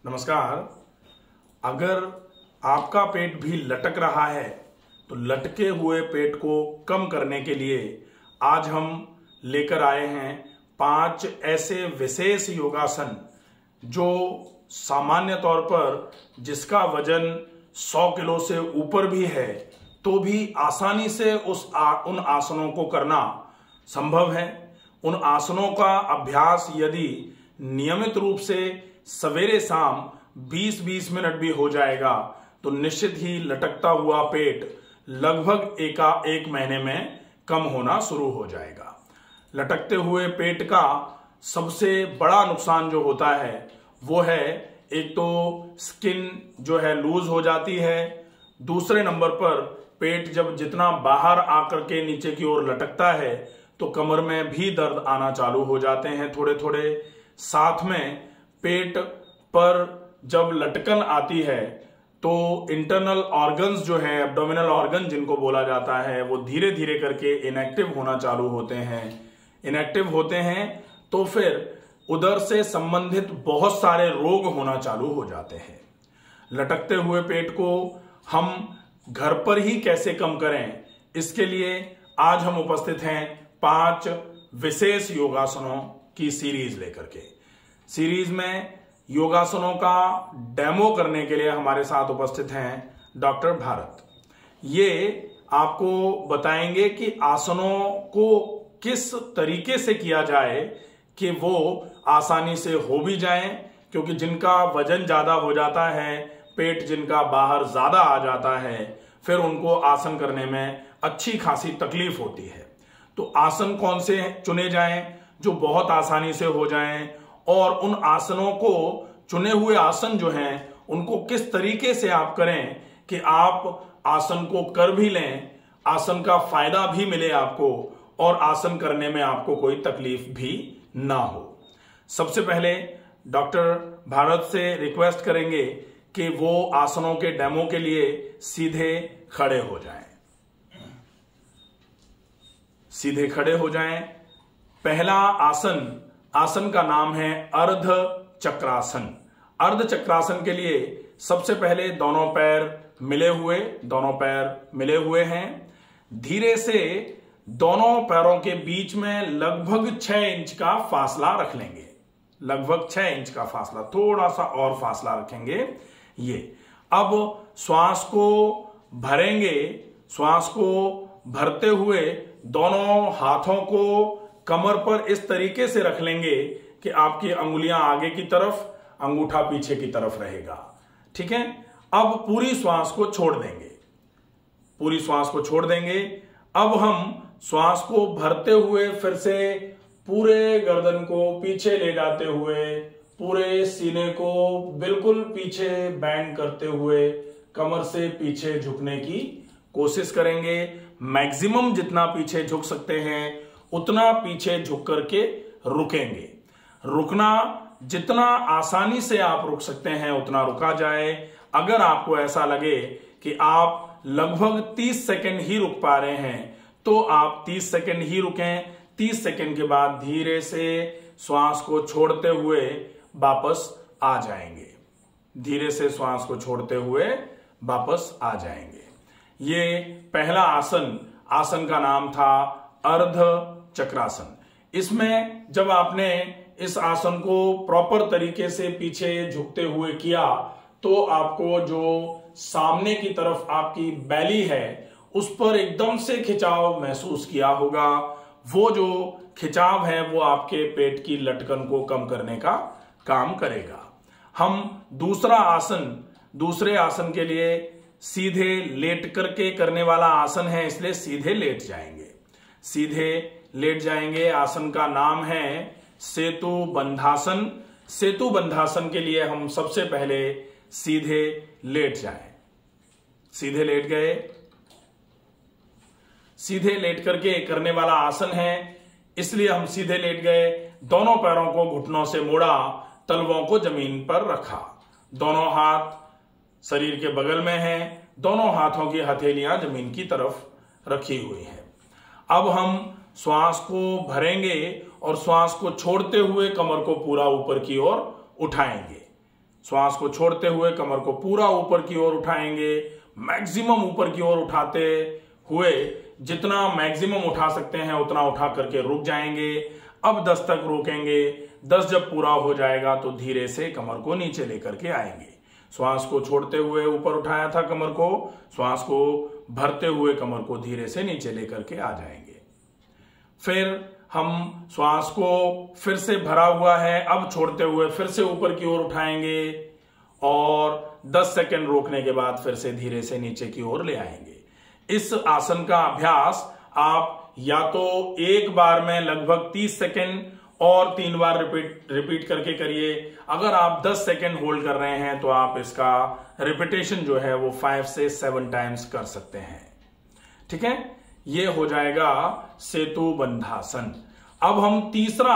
नमस्कार। अगर आपका पेट भी लटक रहा है तो लटके हुए पेट को कम करने के लिए आज हम लेकर आए हैं 5 ऐसे विशेष योगासन जो सामान्य तौर पर जिसका वजन 100 किलो से ऊपर भी है तो भी आसानी से उन आसनों को करना संभव है। उन आसनों का अभ्यास यदि नियमित रूप से सवेरे शाम 20-20 मिनट भी हो जाएगा तो निश्चित ही लटकता हुआ पेट लगभग एक महीने में कम होना शुरू हो जाएगा। लटकते हुए पेट का सबसे बड़ा नुकसान जो होता है वो है, एक तो स्किन जो है लूज हो जाती है, दूसरे नंबर पर पेट जब जितना बाहर आकर के नीचे की ओर लटकता है तो कमर में भी दर्द आना चालू हो जाते हैं थोड़े थोड़े। साथ में पेट पर जब लटकन आती है तो इंटरनल ऑर्गन्स जो है, एब्डोमिनल ऑर्गन जिनको बोला जाता है, वो धीरे धीरे करके इनएक्टिव होना चालू होते हैं। इनएक्टिव होते हैं तो फिर उदर से संबंधित बहुत सारे रोग होना चालू हो जाते हैं। लटकते हुए पेट को हम घर पर ही कैसे कम करें, इसके लिए आज हम उपस्थित हैं 5 विशेष योगासनों की सीरीज लेकर के। सीरीज में योगासनों का डेमो करने के लिए हमारे साथ उपस्थित हैं डॉक्टर भारत। ये आपको बताएंगे कि आसनों को किस तरीके से किया जाए कि वो आसानी से हो भी जाएं, क्योंकि जिनका वजन ज्यादा हो जाता है, पेट जिनका बाहर ज्यादा आ जाता है, फिर उनको आसन करने में अच्छी खासी तकलीफ होती है। तो आसन कौन से चुने जाएं जो बहुत आसानी से हो जाएं, और उन आसनों को, चुने हुए आसन जो हैं उनको किस तरीके से आप करें कि आप आसन को कर भी लें, आसन का फायदा भी मिले आपको, और आसन करने में आपको कोई तकलीफ भी ना हो। सबसे पहले डॉक्टर भारत से रिक्वेस्ट करेंगे कि वो आसनों के डेमो के लिए सीधे खड़े हो जाएं। सीधे खड़े हो जाएं। पहला आसन का नाम है अर्ध चक्रासन। अर्ध चक्रासन के लिए सबसे पहले दोनों पैर मिले हुए हैं। धीरे से दोनों पैरों के बीच में लगभग 6 इंच का फासला रख लेंगे। लगभग 6 इंच का फासला, थोड़ा सा और फासला रखेंगे। ये अब श्वास को भरेंगे। श्वास को भरते हुए दोनों हाथों को कमर पर इस तरीके से रख लेंगे कि आपकी अंगुलियां आगे की तरफ, अंगूठा पीछे की तरफ रहेगा। ठीक है। अब पूरी श्वास को छोड़ देंगे। पूरी श्वास को छोड़ देंगे। अब हम श्वास को भरते हुए फिर से पूरे गर्दन को पीछे ले जाते हुए, पूरे सीने को बिल्कुल पीछे बैंड करते हुए कमर से पीछे झुकने की कोशिश करेंगे। मैक्सिमम जितना पीछे झुक सकते हैं उतना पीछे झुक करके रुकेंगे। रुकना जितना आसानी से आप रुक सकते हैं उतना रुका जाए। अगर आपको ऐसा लगे कि आप लगभग 30 सेकंड ही रुक पा रहे हैं तो आप 30 सेकंड ही रुकें। 30 सेकंड के बाद धीरे से श्वास को छोड़ते हुए वापस आ जाएंगे। धीरे से श्वास को छोड़ते हुए वापस आ जाएंगे। ये पहला आसन का नाम था अर्ध चक्रासन। इसमें जब आपने इस आसन को प्रॉपर तरीके से पीछे झुकते हुए किया तो आपको जो सामने की तरफ आपकी बैली है उस पर एकदम से खिंचाव महसूस किया होगा। वो जो खिंचाव है वो आपके पेट की लटकन को कम करने का काम करेगा। हम दूसरे आसन के लिए सीधे लेट करके करने वाला आसन है, इसलिए सीधे लेट जाएंगे। सीधे लेट जाएंगे। आसन का नाम है सेतु बंधासन। सेतु बंधासन के लिए हम सबसे पहले सीधे लेट जाएं। सीधे लेट गए। सीधे लेट करके करने वाला आसन है, इसलिए हम सीधे लेट गए। दोनों पैरों को घुटनों से मोड़ा, तलवों को जमीन पर रखा। दोनों हाथ शरीर के बगल में हैं। दोनों हाथों की हथेलियां जमीन की तरफ रखी हुई हैं। अब हम श्वास को भरेंगे और श्वास को छोड़ते हुए कमर को पूरा ऊपर की ओर उठाएंगे। श्वास को छोड़ते हुए कमर को पूरा ऊपर की ओर उठाएंगे, मैक्सिमम ऊपर की ओर उठाते हुए जितना मैक्सिमम उठा सकते हैं उतना उठा करके रुक जाएंगे। अब 10 तक रोकेंगे। 10 जब पूरा हो जाएगा तो धीरे से कमर को नीचे लेकर के आएंगे। श्वास को छोड़ते हुए ऊपर उठाया था कमर को, श्वास को भरते हुए कमर को धीरे से नीचे लेकर के आ जाएंगे। फिर हम श्वास को फिर से भरा हुआ है, अब छोड़ते हुए फिर से ऊपर की ओर उठाएंगे और 10 सेकंड रोकने के बाद फिर से धीरे से नीचे की ओर ले आएंगे। इस आसन का अभ्यास आप या तो एक बार में लगभग 30 सेकंड और 3 बार रिपीट करके करिए। अगर आप 10 सेकंड होल्ड कर रहे हैं तो आप इसका रिपीटेशन जो है वो 5 से 7 टाइम्स कर सकते हैं। ठीक है, ये हो जाएगा सेतु बंधासन। अब हम तीसरा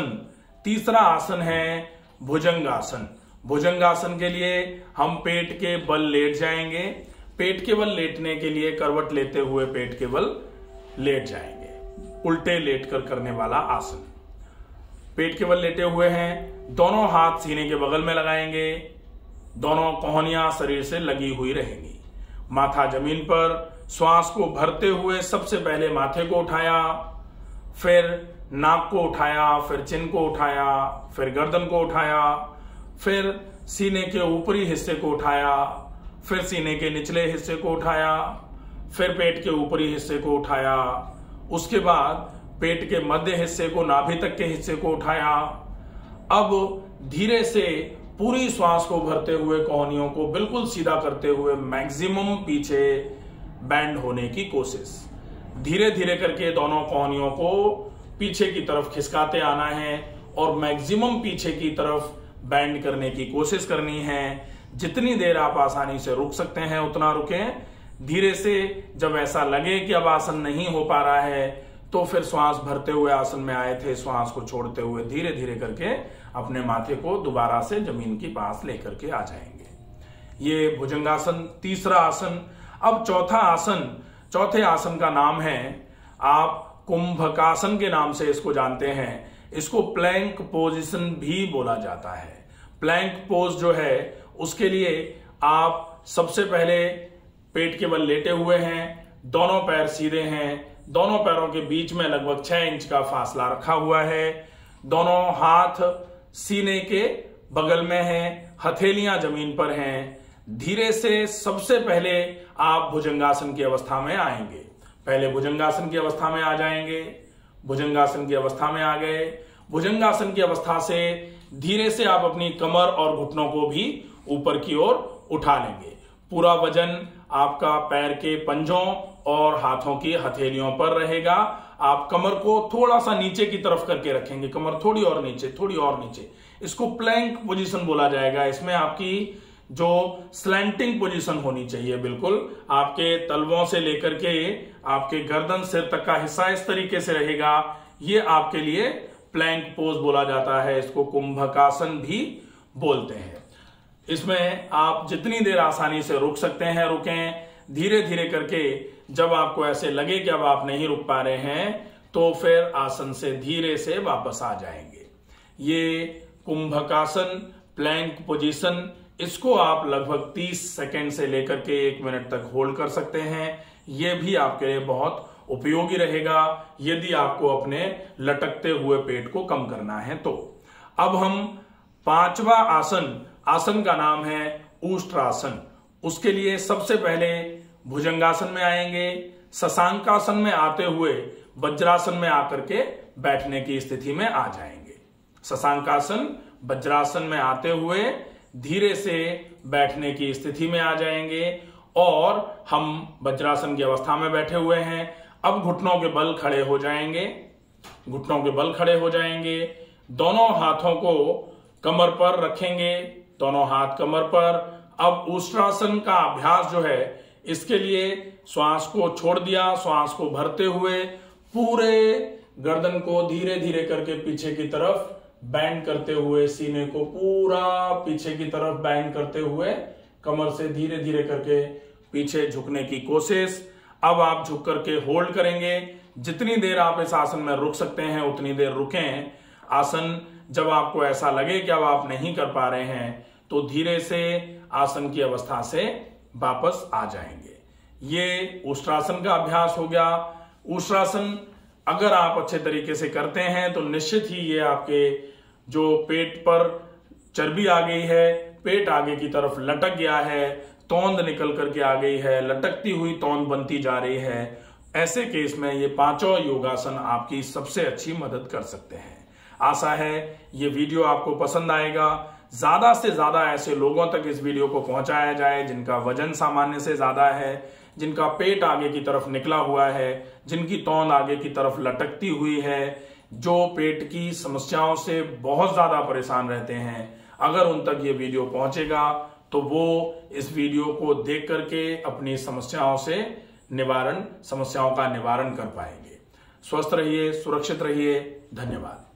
आसन है भुजंगासन। भुजंगासन के लिए हम पेट के बल लेट जाएंगे। पेट के बल लेटने के लिए करवट लेते हुए पेट के बल लेट जाएंगे, उल्टे लेटकर करने वाला आसन। पेट के बल लेटे हुए हैं, दोनों हाथ सीने के बगल में लगाएंगे, दोनों कोहनियां शरीर से लगी हुई रहेंगी, माथा जमीन पर। श्वास को भरते हुए सबसे पहले माथे को उठाया, फिर नाक को उठाया, फिर चिन को उठाया, फिर गर्दन को उठाया, फिर सीने के ऊपरी हिस्से को उठाया, फिर सीने के निचले हिस्से को उठाया, फिर पेट के ऊपरी हिस्से को उठाया, उसके बाद पेट के मध्य हिस्से को, नाभि तक के हिस्से को उठाया। अब धीरे से पूरी श्वास को भरते हुए कोहनियों को बिल्कुल सीधा करते हुए मैक्सिमम पीछे बैंड होने की कोशिश। धीरे धीरे करके दोनों कोहनियों को पीछे की तरफ खिसकाते आना है और मैक्सिमम पीछे की तरफ बैंड करने की कोशिश करनी है। जितनी देर आप आसानी से रुक सकते हैं उतना रुकें। धीरे से जब ऐसा लगे कि अब आसन नहीं हो पा रहा है तो फिर श्वास भरते हुए आसन में आए थे, श्वास को छोड़ते हुए धीरे धीरे करके अपने माथे को दोबारा से जमीन के पास लेकर के आ जाएंगे। ये भुजंगासन तीसरा आसन। अब चौथे आसन का नाम है, आप कुंभकासन के नाम से इसको जानते हैं। इसको प्लैंक पोजीशन भी बोला जाता है। प्लैंक पोज जो है उसके लिए आप सबसे पहले पेट के बल लेटे हुए हैं, दोनों पैर सीधे हैं, दोनों पैरों के बीच में लगभग 6 इंच का फासला रखा हुआ है, दोनों हाथ सीने के बगल में हैं, हथेलियां जमीन पर हैं। धीरे से सबसे पहले आप भुजंगासन की अवस्था में आएंगे। पहले भुजंगासन की अवस्था में आ जाएंगे। भुजंगासन की अवस्था में आ गए। भुजंगासन की अवस्था से धीरे से आप अपनी कमर और घुटनों को भी ऊपर की ओर उठा लेंगे। पूरा वजन आपका पैर के पंजों और हाथों की हथेलियों पर रहेगा। आप कमर को थोड़ा सा नीचे की तरफ करके रखेंगे, कमर थोड़ी और नीचे, थोड़ी और नीचे। इसको प्लैंक पोजीशन बोला जाएगा। इसमें आपकी जो स्लैंटिंग पोजीशन होनी चाहिए, बिल्कुल आपके तलवों से लेकर के आपके गर्दन सिर तक का हिस्सा इस तरीके से रहेगा। ये आपके लिए प्लैंक पोज बोला जाता है। इसको कुंभकासन भी बोलते हैं। इसमें आप जितनी देर आसानी से रुक सकते हैं रुकें। धीरे धीरे करके जब आपको ऐसे लगे कि अब आप नहीं रुक पा रहे हैं तो फिर आसन से धीरे से वापस आ जाएंगे। ये कुंभकासन प्लैंक पोजीशन, इसको आप लगभग 30 सेकंड से लेकर के 1 मिनट तक होल्ड कर सकते हैं। यह भी आपके लिए बहुत उपयोगी रहेगा यदि आपको अपने लटकते हुए पेट को कम करना है तो। अब हम 5वां आसन का नाम है ऊष्ट्रासन। उसके लिए सबसे पहले भुजंगासन में आएंगे। शशांकासन में आते हुए वज्रासन में आकर के बैठने की स्थिति में आ जाएंगे। शशांकासन वज्रासन में आते हुए धीरे से बैठने की स्थिति में आ जाएंगे और हम वज्रासन की अवस्था में बैठे हुए हैं। अब घुटनों के बल खड़े हो जाएंगे। घुटनों के बल खड़े हो जाएंगे। दोनों हाथों को कमर पर रखेंगे, दोनों हाथ कमर पर। अब ऊष्ट्रासन का अभ्यास जो है इसके लिए श्वास को छोड़ दिया, श्वास को भरते हुए पूरे गर्दन को धीरे धीरे करके पीछे की तरफ बैंड करते हुए, सीने को पूरा पीछे की तरफ बैंड करते हुए कमर से धीरे धीरे करके पीछे झुकने की कोशिश। अब आप झुक करके होल्ड करेंगे। जितनी देर आप इस आसन में रुक सकते हैं उतनी देर रुकें। आसन जब आपको ऐसा लगे कि अब आप नहीं कर पा रहे हैं तो धीरे से आसन की अवस्था से वापस आ जाएंगे। ये उष्ट्रासन का अभ्यास हो गया। उष्ट्रासन अगर आप अच्छे तरीके से करते हैं तो निश्चित ही ये आपके जो पेट पर चर्बी आ गई है, पेट आगे की तरफ लटक गया है, तौंद निकल करके आ गई है, लटकती हुई तौंद बनती जा रही है, ऐसे केस में ये पांचों योगासन आपकी सबसे अच्छी मदद कर सकते हैं। आशा है ये वीडियो आपको पसंद आएगा। ज्यादा से ज्यादा ऐसे लोगों तक इस वीडियो को पहुंचाया जाए जिनका वजन सामान्य से ज्यादा है, जिनका पेट आगे की तरफ निकला हुआ है, जिनकी तौंद आगे की तरफ लटकती हुई है, जो पेट की समस्याओं से बहुत ज्यादा परेशान रहते हैं। अगर उन तक ये वीडियो पहुंचेगा तो वो इस वीडियो को देख करके अपनी समस्याओं का निवारण कर पाएंगे। स्वस्थ रहिए, सुरक्षित रहिए। धन्यवाद।